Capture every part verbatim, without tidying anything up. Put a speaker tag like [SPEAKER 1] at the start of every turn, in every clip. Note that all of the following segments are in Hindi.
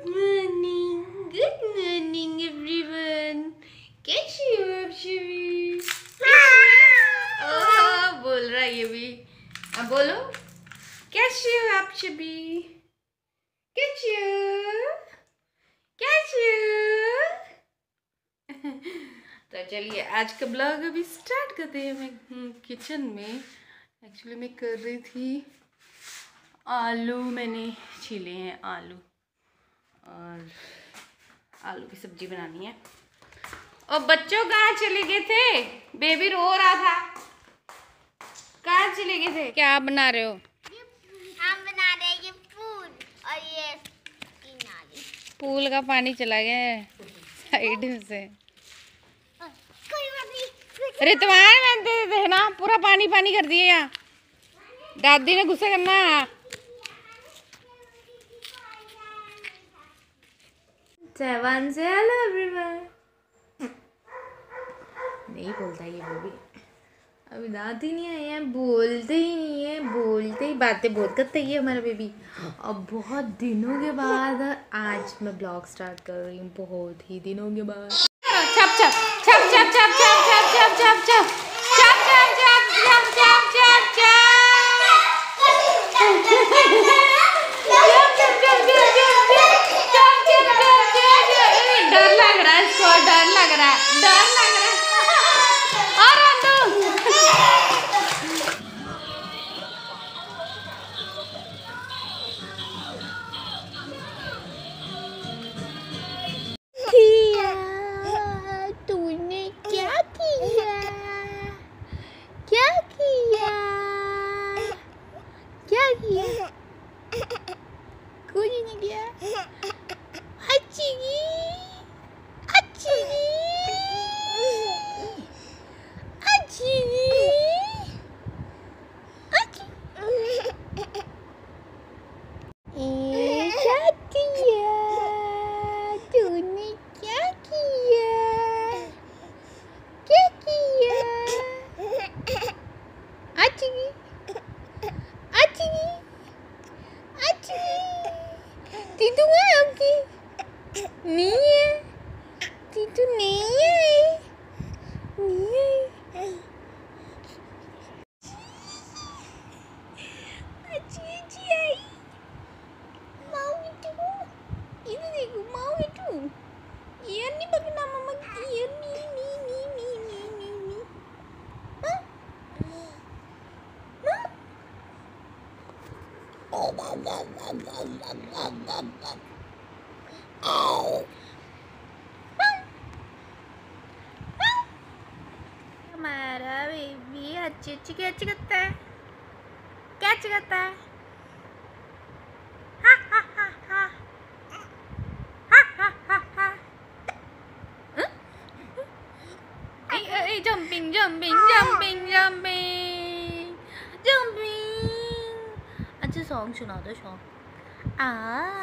[SPEAKER 1] Morning, good morning everyone. कैसी हो आप सभी? ओह बोल रहा है ये भी। अब बोलो, कैसी हो आप सभी? कैसी हो? कैसी हो? तो चलिए आज का ब्लॉग अभी स्टार्ट करते हैं। मैं किचन में एक्चुअली मैं कर रही थी आलू, मैंने छीले हैं आलू और आलू की सब्जी बनानी है। और बच्चों कहाँ चले गए थे? बेबी रो रहा था, कहाँ चले गए थे? क्या आप बना रहे हो?
[SPEAKER 2] हम बना रहे हैं ये पूल और ये नाली।
[SPEAKER 1] पूल का पानी चला गया है साइड से।
[SPEAKER 2] कोई बात नहीं।
[SPEAKER 1] अरे तुम्हारे में थे ना, पूरा पानी पानी कर दिए यहाँ। दादी ने गुस्सा करना है। सेवन से हेलो एवरीवन। नहीं बोलता ये वो भी, अभी दांत ही नहीं आए हैं, बोलते ही नहीं है, बोलते ही बातें बहुत करता है ये हमारा बेबी। अब बहुत दिनों के बाद आज मैं ब्लॉग स्टार्ट कर रही हूँ, बहुत ही दिनों के बाद। छप छप छप छप छप छप छप छप छप छप छप छप छप छप छप डर लग रहा है इसको, डर लग रहा है, डर लग रहा है। और
[SPEAKER 2] किया तूने क्या किया? क्या किया? क्या किया? कुछ नहीं किया। अच्छी अच्छी अच्छी अच्छी। ए क्या किया? तूने क्या किया? क्या किया? अच्छी अच्छी अच्छी। तीतू है आपकी? नहीं है, तीतू नहीं है, नहीं है। अच्छी अच्छी आई। माऊ मिठू, इधर देखो माऊ मिठू। ईयर नहीं पकड़ना मम्मा की, ईयर नी नी नी नी नी नी नी। हाँ? हमारा बेबी अच्छी अच्छी कैच करता है, कैच करता है। हा हा हा हा हा हा हा हा। Jumping jumping jumping jumping jumping. अच्छा सॉन्ग सुना दो, song. Ah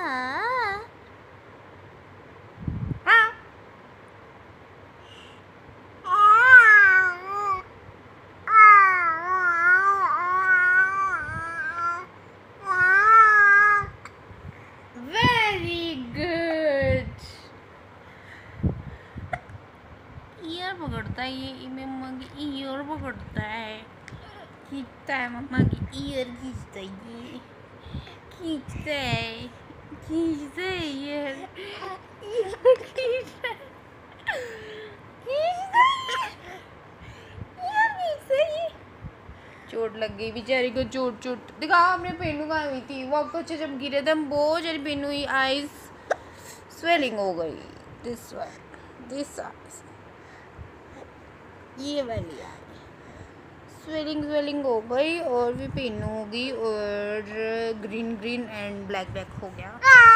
[SPEAKER 2] very good. Ear पकड़ता है ये, मम्मा की ईयर पकड़ता है, खींचता है मम्मा की ईयर, खींचता है ये, खींचता है, खींचता है ईयर, खींचता है, खींचता है ईयर, खींचता है ये। चोट लग गई बेचारी को, चोट चोट दिखाओ अपने पेनू कहाँ हुई थी। वो आपको अच्छे जब गिरे थे हम, बहुत सारी पेनू हुई, आईज स्वेलिंग हो गई, दिस वन दिस आईज, ये वाली आई स्वेलिंग स्वेलिंग हो गई, और भी पेन हो गई, और green green and black black हो गया।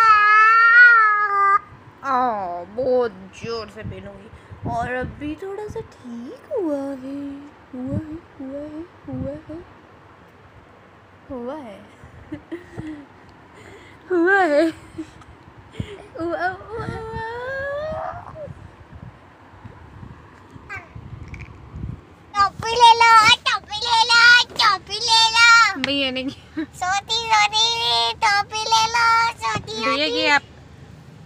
[SPEAKER 2] आ, बहुत जोर से पेन हो गई, और अभी थोड़ा सा ठीक हुआ है, हुआ है हुआ है हुआ है हुआ है हुआ है हुआ हुआ। टोपी ले लो, टोपी ले लो, टोपी ले लो।
[SPEAKER 1] भैया ने
[SPEAKER 2] सोती सोती टोपी ले लो, सोती
[SPEAKER 1] भैया की आप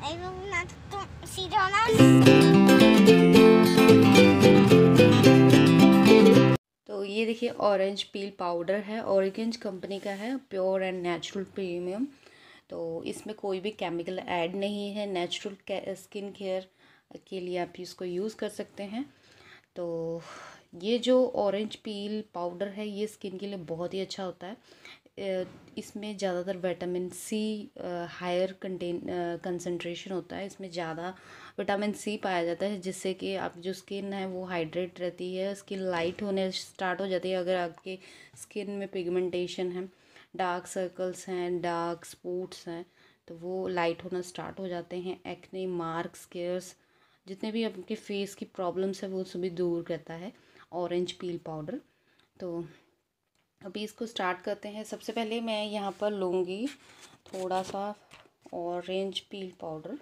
[SPEAKER 1] तो ये देखिए ऑरेंज पील पाउडर है, ऑरेंज कंपनी का है, प्योर एंड नेचुरल प्रीमियम। तो इसमें कोई भी केमिकल ऐड नहीं है, नेचुरल स्किन केयर के लिए आप इसको यूज़ कर सकते हैं। तो ये जो ऑरेंज पील पाउडर है ये स्किन के लिए बहुत ही अच्छा होता है। इसमें ज़्यादातर vitamin C higher content concentration होता है, इसमें ज़्यादा विटामिन सी पाया जाता है, जिससे कि आपकी जो स्किन है वो हाइड्रेट रहती है, स्किन लाइट होने स्टार्ट हो जाती है। अगर आपके स्किन में पिगमेंटेशन है, डार्क सर्कल्स हैं, डार्क स्पॉट्स हैं, तो वो लाइट होना स्टार्ट हो जाते हैं। एक्ने, मार्क्स, स्केर्स, जितने भी आपके फेस की प्रॉब्लम्स है वो सभी दूर करता है ऑरेंज पील पाउडर। तो अभी इसको स्टार्ट करते हैं। सबसे पहले मैं यहाँ पर लूँगी थोड़ा सा ऑरेंज पील पाउडर।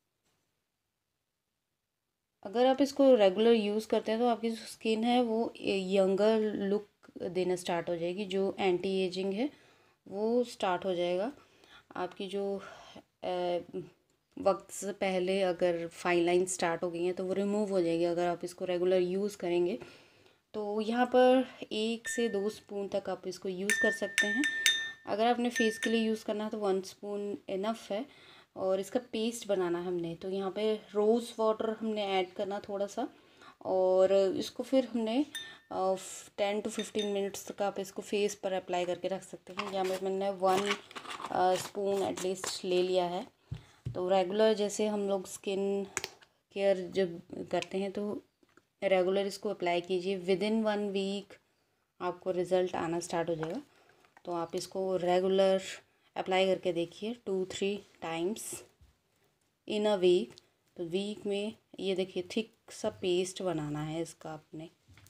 [SPEAKER 1] अगर आप इसको रेगुलर यूज़ करते हैं तो आपकी जो स्किन है वो यंगर लुक देना स्टार्ट हो जाएगी, जो एंटी एजिंग है वो स्टार्ट हो जाएगा। आपकी जो वक्त से पहले अगर फाइन लाइन स्टार्ट हो गई हैं तो वो रिमूव हो जाएगी अगर आप इसको रेगुलर यूज़ करेंगे। तो यहाँ पर एक से दो स्पून तक आप इसको यूज़ कर सकते हैं। अगर आपने फेस के लिए यूज़ करना है तो वन स्पून इनफ है। और इसका पेस्ट बनाना हमने, तो यहाँ पे रोज़ वाटर हमने ऐड करना थोड़ा सा, और इसको फिर हमने टेन टू फिफ्टीन मिनट्स तक आप इसको फेस पर अप्लाई करके रख सकते हैं। यहाँ पे मैंने वन स्पून एटलीस्ट ले लिया है। तो रेगुलर जैसे हम लोग स्किन केयर जब करते हैं तो रेगुलर इसको अप्लाई कीजिए। विद इन वन वीक आपको रिज़ल्ट आना स्टार्ट हो जाएगा। तो आप इसको रेगुलर अप्लाई करके देखिए two three times in a week. तो वीक में ये देखिए थिक सा पेस्ट बनाना है इसका आपने।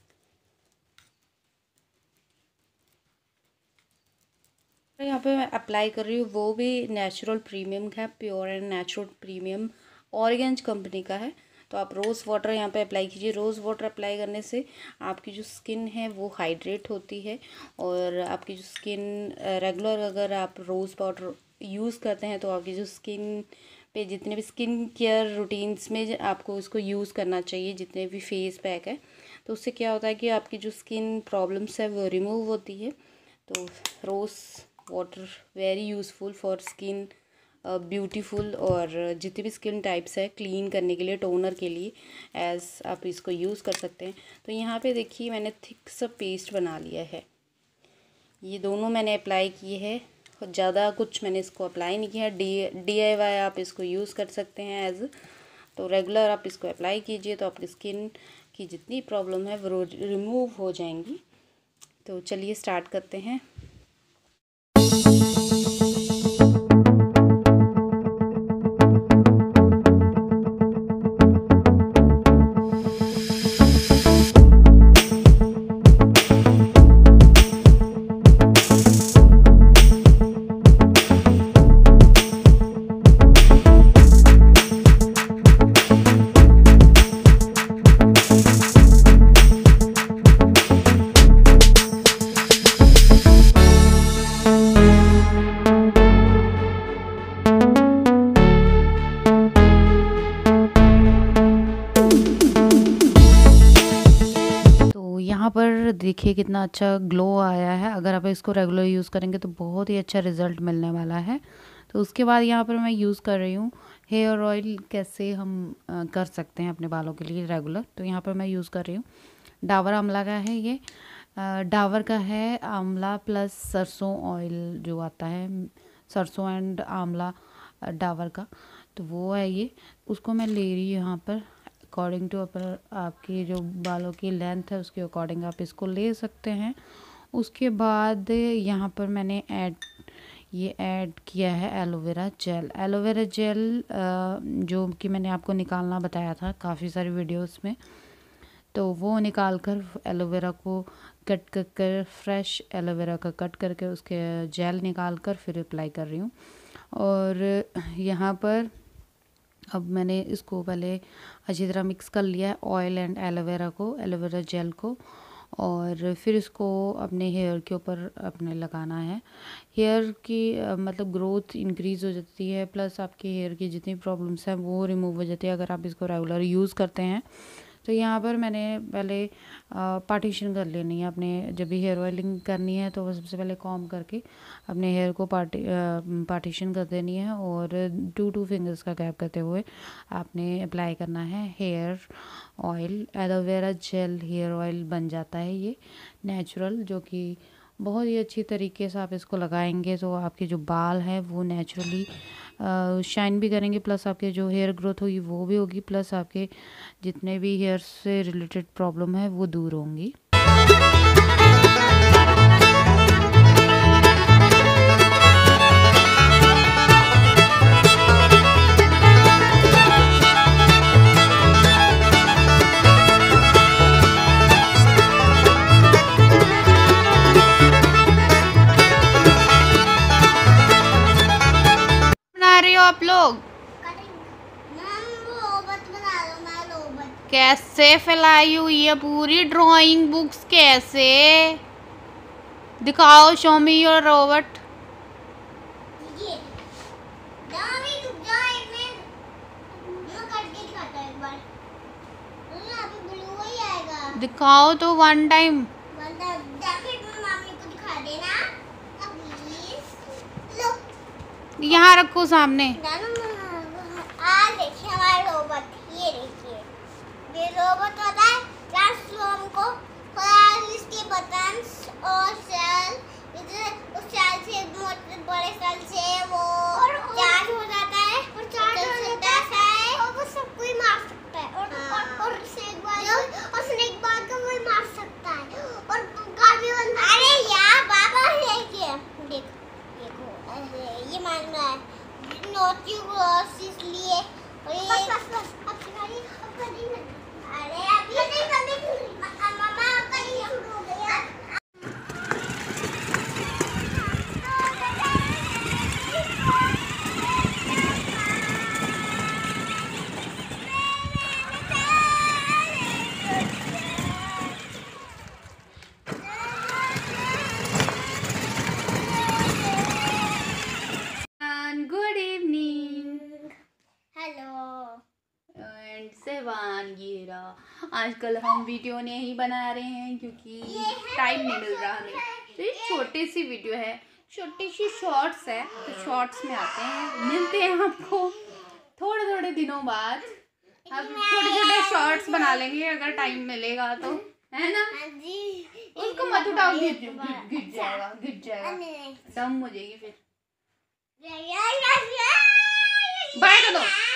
[SPEAKER 1] यहाँ पे मैं अप्लाई कर रही हूँ वो भी नेचुरल प्रीमियम का है, pure and natural premium orange company का है। तो आप रोज़ वाटर यहाँ पे अप्लाई कीजिए। रोज़ वाटर अप्लाई करने से आपकी जो स्किन है वो हाइड्रेट होती है, और आपकी जो स्किन रेगुलर अगर आप रोज़ वाटर यूज़ करते हैं तो आपकी जो स्किन पे जितने भी स्किन केयर रूटीन्स में आपको इसको यूज़ करना चाहिए, जितने भी फेस पैक है, तो उससे क्या होता है कि आपकी जो स्किन प्रॉब्लम्स है वो रिमूव होती है। तो rose water very useful for skin beautiful, और जितनी भी स्किन टाइप्स है क्लीन करने के लिए, टोनर के लिए एज आप इसको यूज़ कर सकते हैं। तो यहाँ पे देखिए मैंने थिक सा पेस्ट बना लिया है। ये दोनों मैंने अप्लाई किए हैं, ज़्यादा कुछ मैंने इसको अप्लाई नहीं किया। डी डी आई वाई आप इसको यूज़ कर सकते हैं एज। तो रेगुलर आप इसको अप्लाई कीजिए तो आपकी स्किन की जितनी प्रॉब्लम है वो रिमूव हो जाएंगी। तो चलिए स्टार्ट करते हैं। यहाँ पर देखिए कितना अच्छा ग्लो आया है। अगर आप इसको रेगुलर यूज़ करेंगे तो बहुत ही अच्छा रिज़ल्ट मिलने वाला है। तो उसके बाद यहाँ पर मैं यूज़ कर रही हूँ हेयर ऑयल। कैसे हम आ, कर सकते हैं अपने बालों के लिए रेगुलर। तो यहाँ पर मैं यूज़ कर रही हूँ डाबर आंवला का है ये। आ, डाबर का है आंवला प्लस सरसों ऑयल जो आता है, सरसों एंड आंवला डाबर का, तो वो है ये। उसको मैं ले रही हूँ यहाँ पर अकॉर्डिंग टू अपर आपकी जो बालों की लेंथ है उसके अकॉर्डिंग आप इसको ले सकते हैं। उसके बाद यहाँ पर मैंने ऐड ये ऐड किया है एलोवेरा जेल। एलोवेरा जेल जो कि मैंने आपको निकालना बताया था काफ़ी सारी वीडियोस में, तो वो निकाल कर एलोवेरा को कट कर कर फ्रेश एलोवेरा का कट करके उसके जेल निकाल कर फिर अप्लाई कर रही हूँ। और यहाँ पर अब मैंने इसको पहले अच्छी तरह मिक्स कर लिया है ऑयल एंड एलोवेरा को, एलोवेरा जेल को। और फिर इसको अपने हेयर के ऊपर अपने लगाना है। हेयर की अ, मतलब ग्रोथ इंक्रीज़ हो जाती है, प्लस आपके हेयर की जितनी प्रॉब्लम्स हैं वो रिमूव हो जाती है अगर आप इसको रेगुलर यूज़ करते हैं। तो यहाँ पर मैंने पहले पार्टीशन कर लेनी है अपने, जब भी हेयर ऑयलिंग करनी है तो सबसे पहले कॉम्ब करके अपने हेयर को पार्टी पार्टीशन कर देनी है, और टू टू फिंगर्स का गैप करते हुए आपने अप्लाई करना है hair oil. Aloe vera gel hair oil बन जाता है ये नेचुरल, जो कि बहुत ही अच्छी तरीके से आप इसको लगाएंगे तो आपके जो बाल हैं वो नेचुरली शाइन भी करेंगे, प्लस आपके जो हेयर ग्रोथ होगी वो भी होगी, प्लस आपके जितने भी हेयर से रिलेटेड प्रॉब्लम है वो दूर होंगी।
[SPEAKER 2] बना रहे हो आप लोग? कैसे फैलाई हुई है पूरी ड्राइंग बुक्स, कैसे दिखाओ, शो मी योर रोबोट। दिखाओ तो वन टाइम। यहाँ रखो सामने।
[SPEAKER 3] आज देखिए हमारा रोबोट, ये देखिए ये रोबोट होता है। ट्रांसफॉर्म को इसके बटन्स और सेल, उस सेल से मोटे बड़े सेल से वो चार्ज हो जाता है और चार्ज हो जाता है और वो सबको ही मार सकता है, और हाँ। और स्नेक बॉल और स्नेक बॉल को वो मार सकता है और काफी बंद। अरे यार बाबा देखिए, देखो देखो अरे ये मानना है नोट यू क्रॉस इसलिए, और ये बस बस बस अब सिखाइए, अब करिए। अरे अभी नहीं करनी मम्मा, आपका ये शुरू हो गया।
[SPEAKER 1] गुड इवनिंग
[SPEAKER 3] हेलो
[SPEAKER 1] एंड सेवान गिरा। आजकल हम वीडियो नहीं बना रहे हैं क्योंकि टाइम नहीं मिल रहा हमें, तो ये छोटी सी वीडियो है, छोटी सी शॉर्ट्स है, तो शॉर्ट्स में आते हैं, मिलते हैं आपको थोड़े थोड़े दिनों बाद। अब छोटे छोटे शॉर्ट्स बना लेंगे अगर टाइम मिलेगा तो, है ना?
[SPEAKER 3] जी
[SPEAKER 1] उसको मत उठाओ, गिर गिर जाएगा, गिर जाएगा, दम हो जाएगी फिर। बाय कर दो।